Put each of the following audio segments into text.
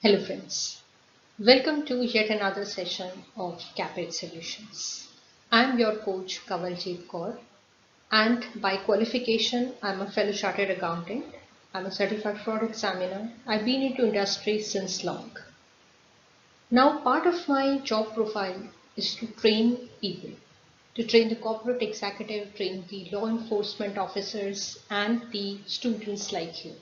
Hello friends, welcome to yet another session of KAPP Solutions. I am your coach Kanwaljit Kaur and by qualification I am a fellow chartered accountant. I am a certified fraud examiner. I have been into industry since long. Now part of my job profile is to train people, to train the corporate executive, train the law enforcement officers and the students like you.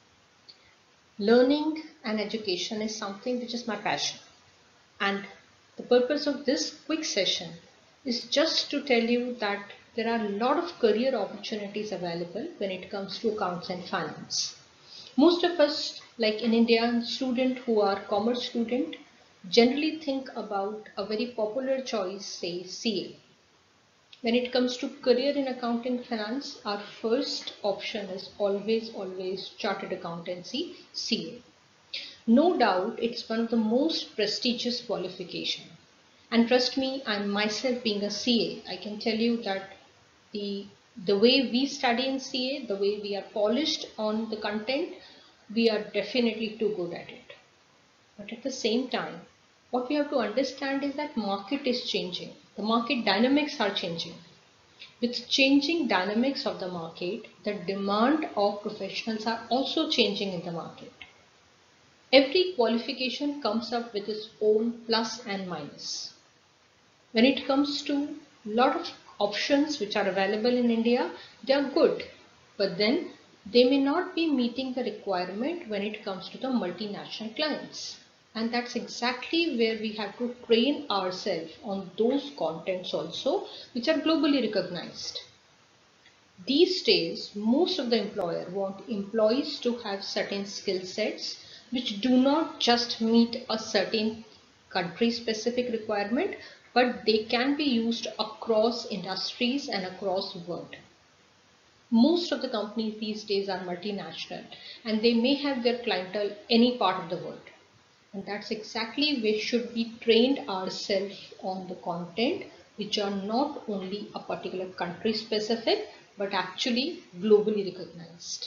Learning and education is something which is my passion. And the purpose of this quick session is just to tell you that there are a lot of career opportunities available when it comes to accounts and finance. Most of us, like in India, student who are commerce student, generally think about a very popular choice, say CA. When it comes to career in accounting finance, our first option is always chartered accountancy, CA. No doubt it's one of the most prestigious qualification. And trust me, I'm myself being a CA. I can tell you that the way we study in CA, the way we are polished on the content, we are definitely too good at it. But at the same time, what we have to understand is that market is changing. The market dynamics are changing. With changing dynamics of the market, the demand of professionals are also changing in the market. Every qualification comes up with its own plus and minus. When it comes to a lot of options which are available in India, they are good, but then they may not be meeting the requirement when it comes to the multinational clients. And that's exactly where we have to train ourselves on those contents also, which are globally recognized. These days, most of the employer want employees to have certain skill sets which do not just meet a certain country specific requirement, but they can be used across industries and across the world. Most of the companies these days are multinational and they may have their clientele any part of the world. And that's exactly where should we train ourselves on the content which are not only a particular country specific but actually globally recognized.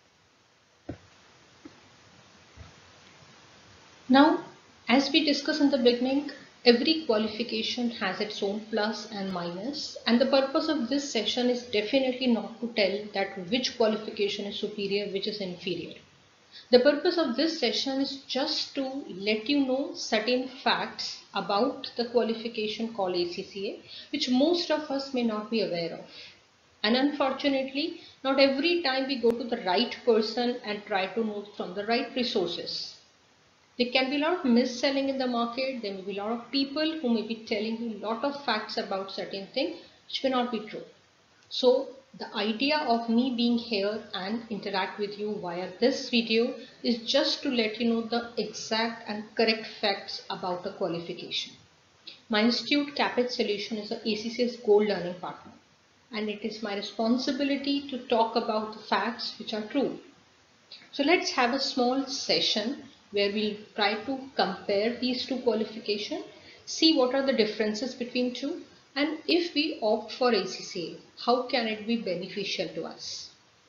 Now, as we discussed in the beginning, every qualification has its own plus and minus, and the purpose of this session is definitely not to tell that which qualification is superior, which is inferior. The purpose of this session is just to let you know certain facts about the qualification called ACCA, which most of us may not be aware of. And unfortunately, not every time we go to the right person and try to know from the right resources. There can be a lot of mis-selling in the market. There may be a lot of people who may be telling you a lot of facts about certain things which may not be true. So the idea of me being here and interact with you via this video is just to let you know the exact and correct facts about the qualification. My institute KAPP Solution is a ACCA's Gold Learning Partner, and it is my responsibility to talk about the facts which are true. So let's have a small session where we'll try to compare these two qualifications, see what are the differences between two, and if we opt for ACCA, how can it be beneficial to us?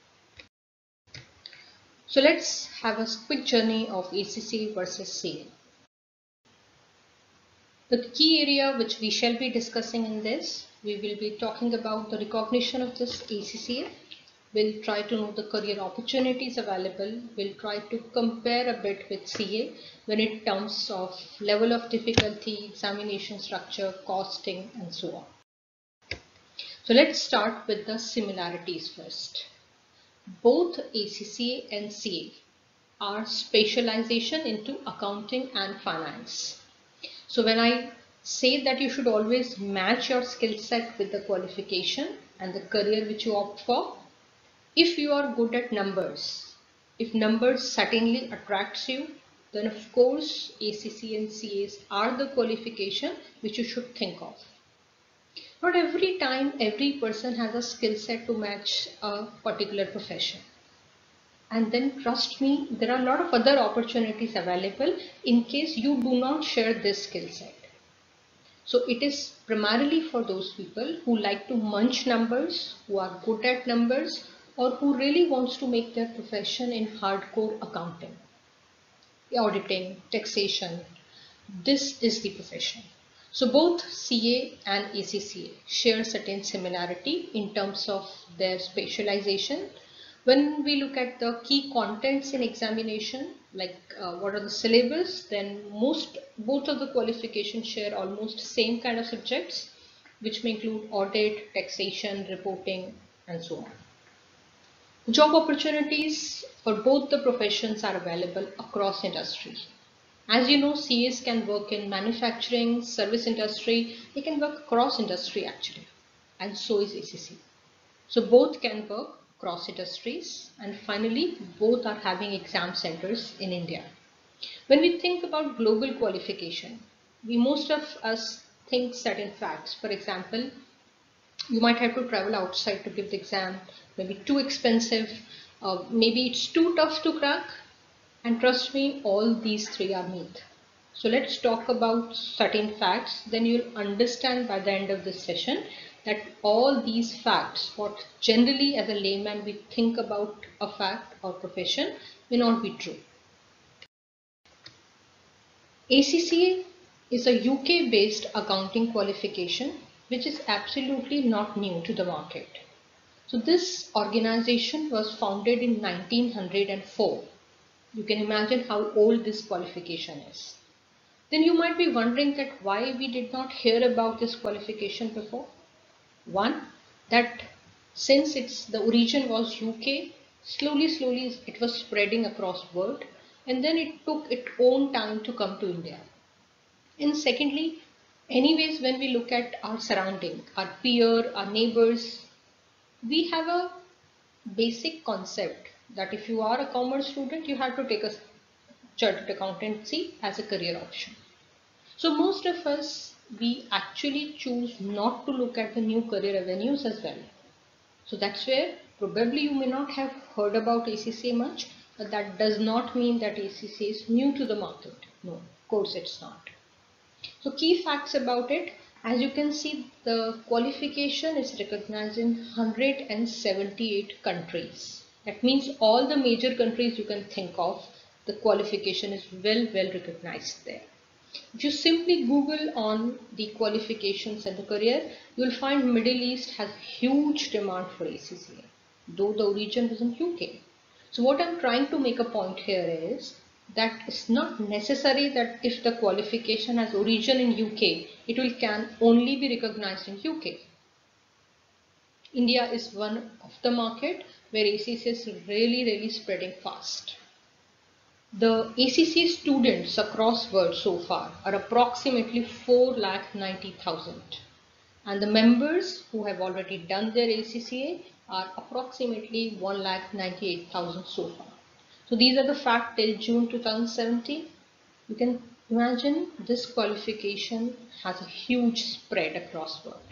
So let's have a quick journey of ACCA versus CA. The key area which we shall be discussing in this, we will be talking about the recognition of this ACCA. We'll try to know the career opportunities available. We'll try to compare a bit with CA when it comes of level of difficulty, examination structure, costing, and so on. So let's start with the similarities first. Both ACCA and CA are specialization into accounting and finance. So when I say that you should always match your skill set with the qualification and the career which you opt for, if you are good at numbers, if numbers certainly attracts you, then of course ACCA and CAs are the qualification which you should think of. Not every time every person has a skill set to match a particular profession. And then trust me, there are a lot of other opportunities available in case you do not share this skill set. So it is primarily for those people who like to munch numbers, who are good at numbers, or who really wants to make their profession in hardcore accounting. auditing, taxation. This is the profession. So both CA and ACCA share certain similarity in terms of their specialization. When we look at the key contents in examination, like what are the syllabus, then both of the qualifications share almost same kind of subjects, which may include audit, taxation, reporting, and so on. Job opportunities for both the professions are available across industry. As you know, CAs can work in manufacturing, service industry, they can work across industry actually, and so is ACC. So both can work across industries, and finally both are having exam centers in India. When we think about global qualification, most of us think certain facts. For example, you might have to travel outside to give the exam, maybe too expensive, maybe it's too tough to crack, and trust me, all these three are myth. So let's talk about certain facts, then you'll understand by the end of this session that all these facts, what generally as a layman we think about a fact or profession, may not be true. ACCA is a UK based accounting qualification which is absolutely not new to the market. So this organization was founded in 1904. You can imagine how old this qualification is. Then you might be wondering that why we did not hear about this qualification before. One, that since the origin was UK, slowly it was spreading across world, and then it took its own time to come to India. And secondly, anyways, when we look at our surrounding, our peer, our neighbors, we have a basic concept that if you are a commerce student, you have to take a chartered accountancy as a career option. So most of us, we actually choose not to look at the new career avenues as well. So that's where probably you may not have heard about ACCA much, but that does not mean that ACCA is new to the market. No, of course it's not. So key facts about it, as you can see, the qualification is recognized in 178 countries. That means all the major countries you can think of, the qualification is well recognized there. If you simply Google on the qualifications and the career, you will find Middle East has huge demand for ACCA, though the origin was in UK. So what I'm trying to make a point here is that it's not necessary that if the qualification has origin in UK, it can only be recognized in UK. India is one of the market where ACCA is really spreading fast. The ACCA students across world so far are approximately 4,90,000, and the members who have already done their ACCA are approximately 1,98,000 so far. So these are the facts till June 2017. You can imagine this qualification has a huge spread across world.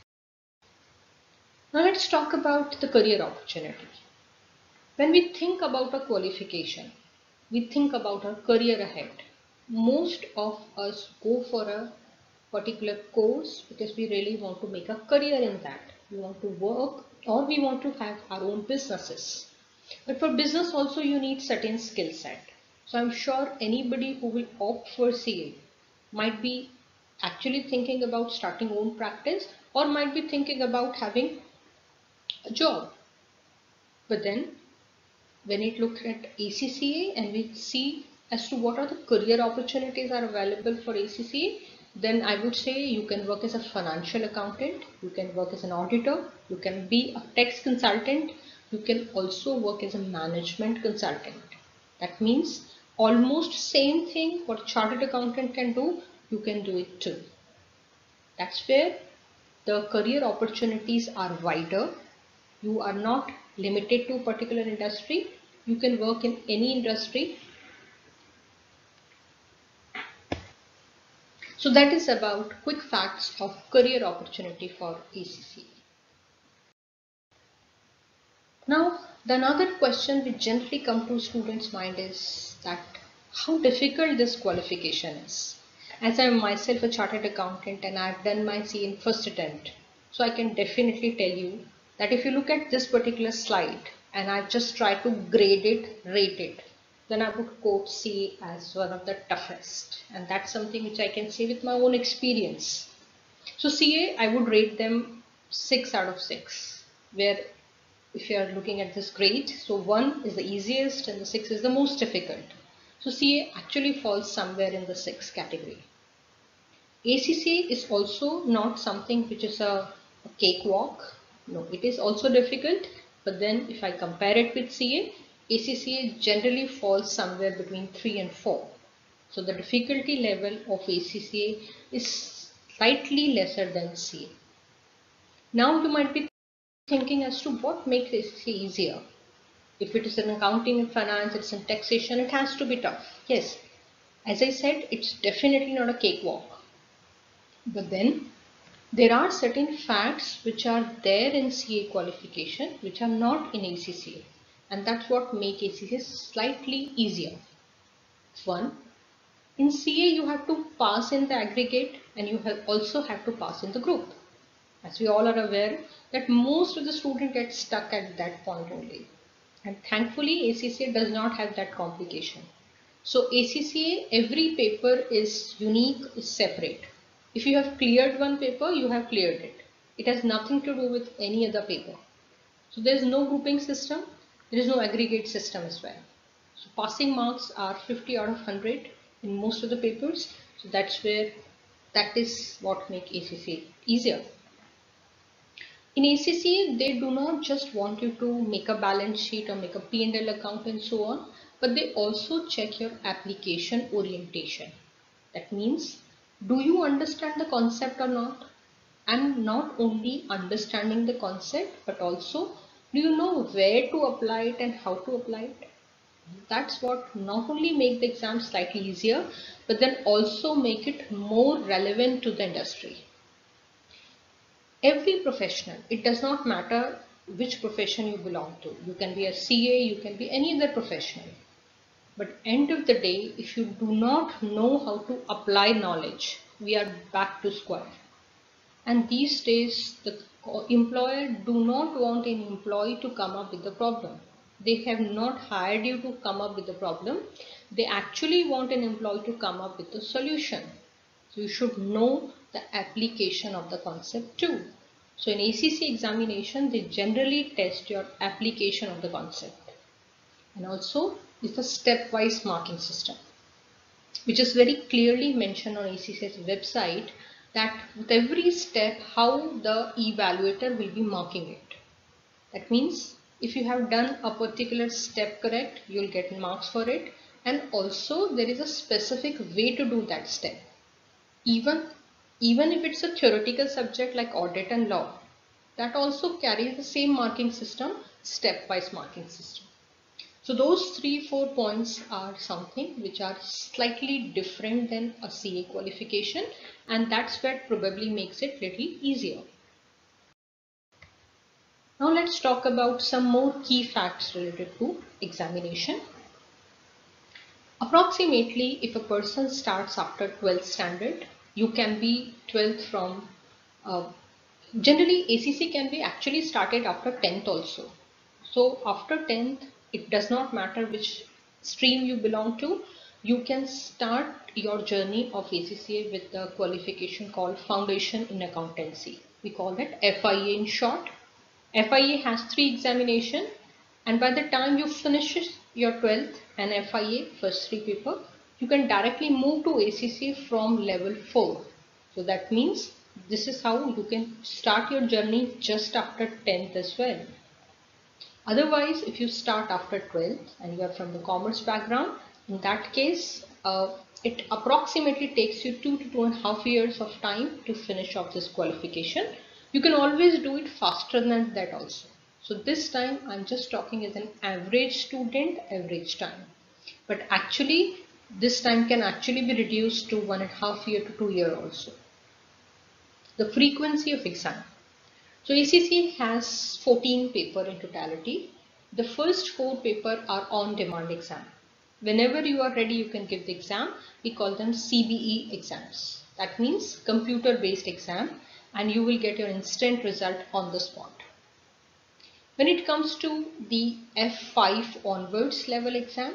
Now let's talk about the career opportunity. When we think about a qualification, we think about our career ahead. Most of us go for a particular course because we really want to make a career in that. We want to work or we want to have our own businesses. But for business also you need certain skill set. So I'm sure anybody who will opt for CA might be actually thinking about starting own practice or might be thinking about having a job. But then when it looks at ACCA and we see as to what are the career opportunities are available for ACCA, then I would say you can work as a financial accountant, you can work as an auditor, you can be a tax consultant, you can also work as a management consultant. That means almost same thing what chartered accountant can do, you can do it too. That's where the career opportunities are wider. You are not limited to a particular industry. You can work in any industry. So that is about quick facts of career opportunity for ACCA. Now, the another question which generally comes to students' mind is that how difficult this qualification is. As I am myself a chartered accountant and I have done my CA in first attempt, so I can definitely tell you that if you look at this particular slide and I just try to grade it, rate it, then I would quote CA as one of the toughest, and that's something which I can say with my own experience. So CA, I would rate them 6 out of 6, where if you are looking at this grade, so 1 is the easiest and the 6 is the most difficult. So CA actually falls somewhere in the 6 category. ACCA is also not something which is a cakewalk. No, it is also difficult, but then if I compare it with CA, ACCA generally falls somewhere between 3 and 4. So the difficulty level of ACCA is slightly lesser than CA. Now you might be thinking as to what makes ACCA easier. If it is in accounting and finance, it's in taxation, it has to be tough. Yes, as I said, it's definitely not a cakewalk. But then there are certain facts which are there in CA qualification which are not in ACCA, and that's what make ACCA slightly easier. One, in CA you have to pass in the aggregate and you also have to pass in the group. As we all are aware that most of the students get stuck at that point only. And thankfully ACCA does not have that complication. So ACCA, every paper is unique, is separate. If you have cleared one paper, you have cleared it. It has nothing to do with any other paper. So there is no grouping system, there is no aggregate system as well. So passing marks are 50 out of 100 in most of the papers. So that is what makes ACCA easier. In ACCA, they do not just want you to make a balance sheet or make a P&L account and so on, but they also check your application orientation. That means, do you understand the concept or not? And not only understanding the concept, but also, do you know where to apply it and how to apply it? That's what not only make the exam slightly easier, but then also make it more relevant to the industry. Every professional, it does not matter which profession you belong to. You can be a CA, you can be any other professional. But end of the day, if you do not know how to apply knowledge, we are back to square. And these days, the employer do not want an employee to come up with the problem. They have not hired you to come up with the problem. They actually want an employee to come up with the solution. So you should know the application of the concept too. So in ACCA examination, they generally test your application of the concept. And also, it's a stepwise marking system, which is very clearly mentioned on ACCA's website, that with every step how the evaluator will be marking it. That means if you have done a particular step correct, you will get marks for it, and also there is a specific way to do that step. Even if it's a theoretical subject like audit and law, that also carries the same marking system, stepwise marking system. So those 3-4 points are something which are slightly different than a CA qualification, and that's what probably makes it little easier. Now let's talk about some more key facts related to examination. Approximately, if a person starts after 12th standard, you can be 12th from, generally ACC can be actually started after 10th also. So after 10th, it does not matter which stream you belong to, you can start your journey of ACCA with the qualification called Foundation in Accountancy. We call that FIA in short. FIA has 3 examinations, and by the time you finish your 12th and FIA first 3 paper, you can directly move to ACCA from level 4. So that means this is how you can start your journey just after 10th as well. Otherwise, if you start after 12th and you are from the commerce background, in that case, it approximately takes you 2 to 2.5 years of time to finish off this qualification. You can always do it faster than that also. So this time I'm just talking as an average student, average time. But actually, this time can actually be reduced to 1.5 year to 2 year also. The frequency of exam. So ACCA has 14 paper in totality. The first 4 paper are on-demand exam. Whenever you are ready, you can give the exam. We call them CBE exams. That means computer-based exam, and you will get your instant result on the spot. When it comes to the F5 onwards level exam,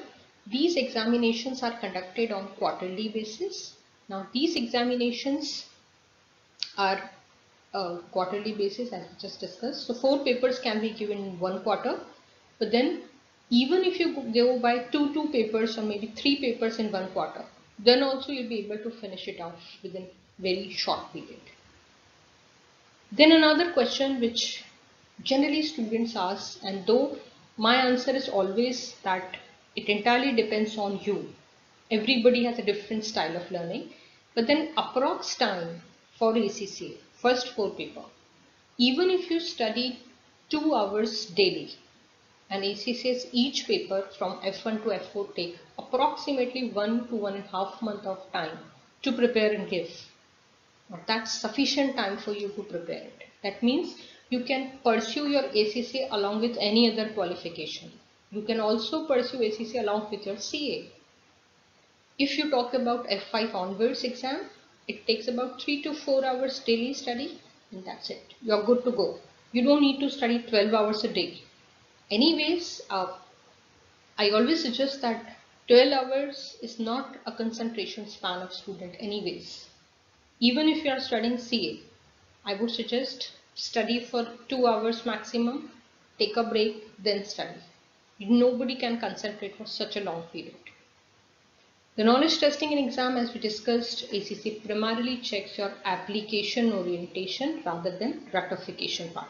These examinations are conducted on quarterly basis. Now these examinations are quarterly basis as we just discussed. So 4 papers can be given in 1 quarter, but then even if you go by two papers or maybe 3 papers in 1 quarter, then also you'll be able to finish it off within very short period. Then another question which generally students ask, and though my answer is always that it entirely depends on you. Everybody has a different style of learning, but then approx time for ACCA, first 4 paper, even if you study 2 hours daily, and ACCA's each paper from F1 to F4 take approximately 1 to 1.5 months of time to prepare and give. Now that's sufficient time for you to prepare it. That means you can pursue your ACCA along with any other qualification. You can also pursue ACCA along with your CA. If you talk about F5 onwards exam, it takes about 3 to 4 hours daily study, and that's it. You're good to go. You don't need to study 12 hours a day. Anyways, I always suggest that 12 hours is not a concentration span of student anyways. Even if you are studying CA, I would suggest study for 2 hours maximum, take a break, then study. Nobody can concentrate for such a long period. The knowledge testing in exam, as we discussed, ACCA primarily checks your application orientation rather than ratification part.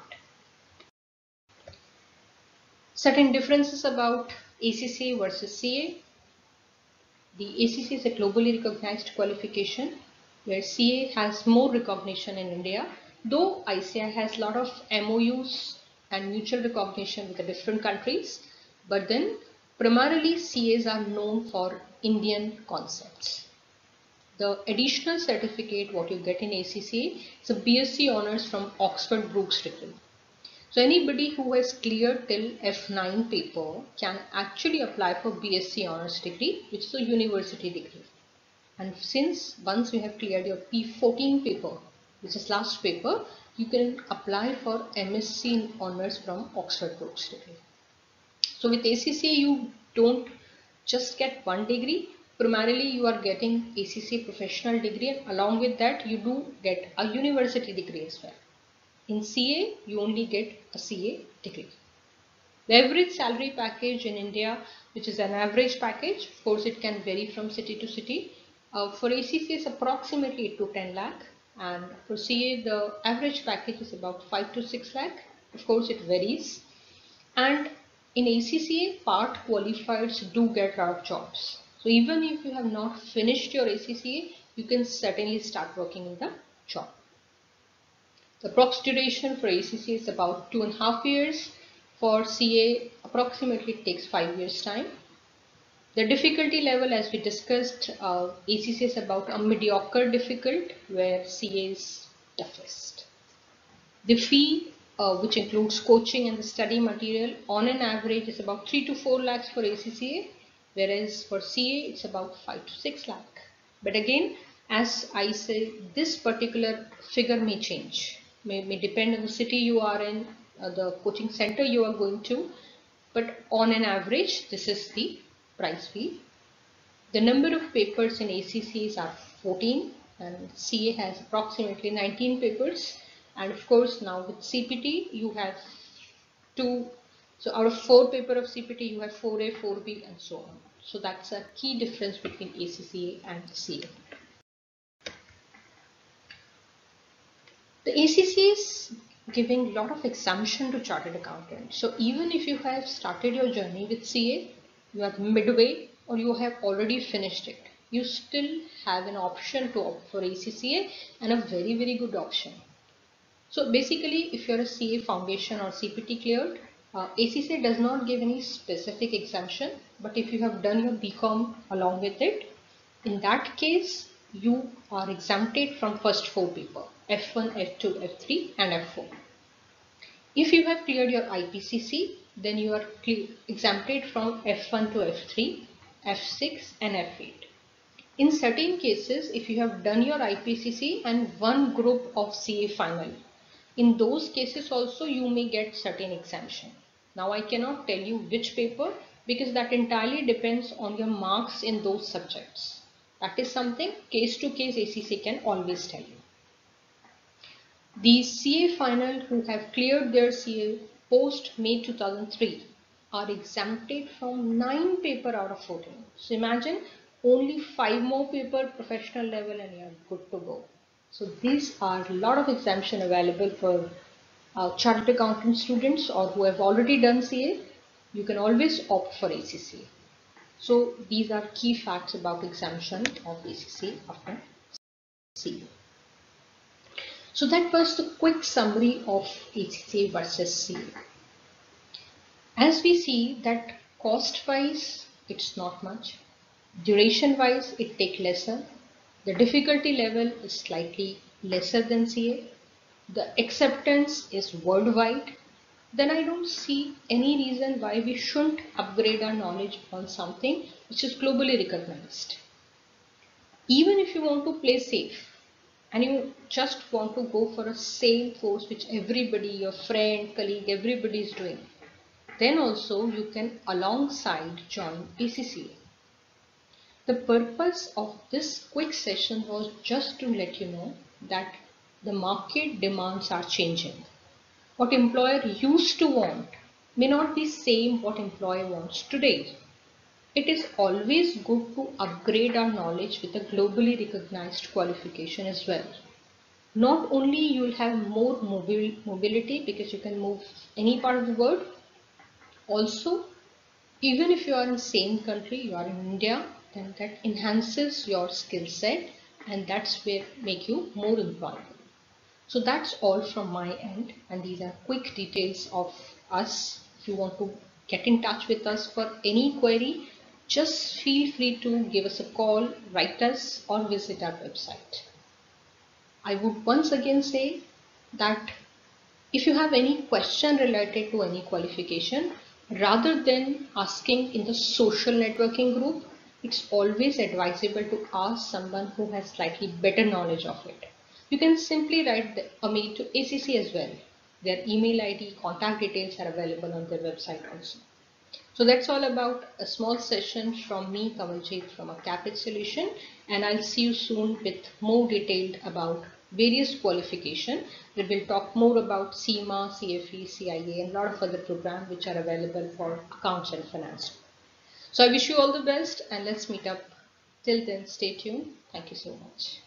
Certain differences about ACCA versus CA. The ACCA is a globally recognized qualification, where CA has more recognition in India, though ICAI has a lot of MOUs and mutual recognition with the different countries, but then primarily CAs are known for Indian concepts. The additional certificate what you get in ACCA is a BSc Honours from Oxford Brookes degree. So anybody who has cleared till F9 paper can actually apply for BSc Honours degree, which is a university degree. And since once you have cleared your P14 paper, which is last paper, you can apply for MSc Honours from Oxford Brookes degree. So with ACCA you don't just get one degree, primarily you are getting ACCA professional degree, and along with that you do get a university degree as well. In CA, you only get a CA degree. The average salary package in India, which is an average package, of course it can vary from city to city. For ACCA is approximately 8 to 10 lakh, and for CA the average package is about 5 to 6 lakh. Of course it varies. And in ACCA, part qualifieds do get a lot of jobs. So even if you have not finished your ACCA, you can certainly start working in the job. The approx duration for ACCA is about 2.5 years. For CA, approximately it takes 5 years time. The difficulty level, as we discussed, ACCA is about a mediocre difficult, where CA is toughest. The fee, which includes coaching and the study material, on an average is about 3 to 4 lakhs for ACCA, whereas for CA it's about 5 to 6 lakh. But again, as I say, this particular figure may change, may depend on the city you are in, the coaching center you are going to, but on an average this is the price fee. The number of papers in ACCAs are 14, and CA has approximately 19 papers. And of course now with CPT you have 2, so out of 4 paper of CPT you have 4A, 4B and so on. So that's a key difference between ACCA and CA. The ACCA is giving a lot of exemption to chartered accountants. So even if you have started your journey with CA, you are midway or you have already finished it, you still have an option to opt for ACCA, and a very good option. So basically, if you're a CA foundation or CPT cleared, ACCA does not give any specific exemption, but if you have done your BCom along with it, in that case, you are exempted from first 4 paper, F1, F2, F3 and F4. If you have cleared your IPCC, then you are exempted from F1 to F3, F6 and F8. In certain cases, if you have done your IPCC and one group of CA final, in those cases also you may get certain exemption. Now I cannot tell you which paper, because that entirely depends on your marks in those subjects. That is something case to case ACCA can always tell you. The CA final who have cleared their CA post May 2003 are exempted from 9 paper out of 14. So imagine only 5 more paper professional level and you are good to go. So these are a lot of exemption available for chartered accountant students or who have already done CA. You can always opt for ACCA. So these are key facts about exemption of ACCA after CA. So that was the quick summary of ACCA versus CA. As we see that cost wise it's not much, duration wise it takes lesser, the difficulty level is slightly lesser than CA, the acceptance is worldwide, then I don't see any reason why we shouldn't upgrade our knowledge on something which is globally recognized. Even if you want to play safe and you just want to go for a same course which everybody, your friend, colleague, everybody is doing, then also you can alongside join ACCA. The purpose of this quick session was just to let you know that the market demands are changing. What employer used to want may not be same what employer wants today. It is always good to upgrade our knowledge with a globally recognized qualification as well. Not only you will have more mobility because you can move any part of the world, also even if you are in same country, you are in India, then that enhances your skill set and that's where make you more employable. So that's all from my end, and these are quick details of us. If you want to get in touch with us for any query, just feel free to give us a call, write us or visit our website. I would once again say that if you have any question related to any qualification, rather than asking in the social networking group, it's always advisable to ask someone who has slightly better knowledge of it. You can simply write a mail to ACC as well. Their email ID, contact details are available on their website also. So that's all about a small session from me, Kamaljeet, from a KAPP solution, and I'll see you soon with more detailed about various qualification. We will talk more about CIMA, CFE, CIA, and a lot of other programs which are available for accounts and finance. So I wish you all the best and let's meet up. Till then, stay tuned. Thank you so much.